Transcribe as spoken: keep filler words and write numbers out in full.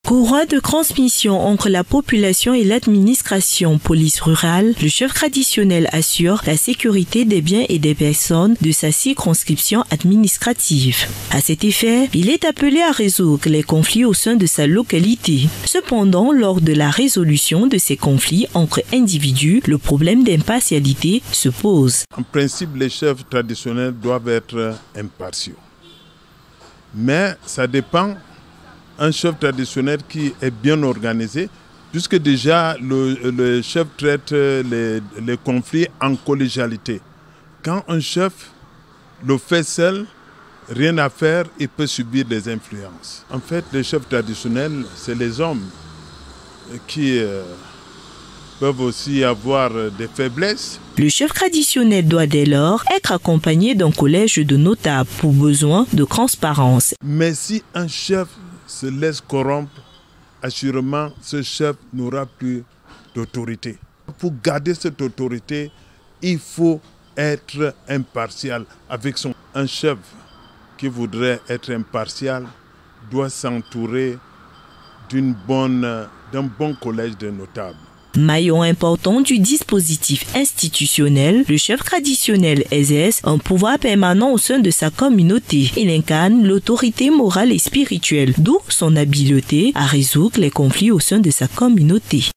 Courroie de transmission entre la population et l'administration police rurale, le chef traditionnel assure la sécurité des biens et des personnes de sa circonscription administrative. À cet effet, il est appelé à résoudre les conflits au sein de sa localité. Cependant, lors de la résolution de ces conflits entre individus, le problème d'impartialité se pose. En principe, les chefs traditionnels doivent être impartiaux. Mais ça dépend. Un chef traditionnel qui est bien organisé, puisque déjà le, le chef traite les, les conflits en collégialité. Quand un chef le fait seul, rien à faire, il peut subir des influences. En fait, les chefs traditionnels, c'est les hommes qui euh, peuvent aussi avoir des faiblesses. Le chef traditionnel doit dès lors être accompagné d'un collège de notables pour besoin de transparence. Mais si un chef se laisse corrompre, assurément, ce chef n'aura plus d'autorité. Pour garder cette autorité, il faut être impartial avec son... Un chef qui voudrait être impartial doit s'entourer d'une bonne, d'un bon collège de notables. Maillon important du dispositif institutionnel, le chef traditionnel exerce un pouvoir permanent au sein de sa communauté. Il incarne l'autorité morale et spirituelle, d'où son habileté à résoudre les conflits au sein de sa communauté.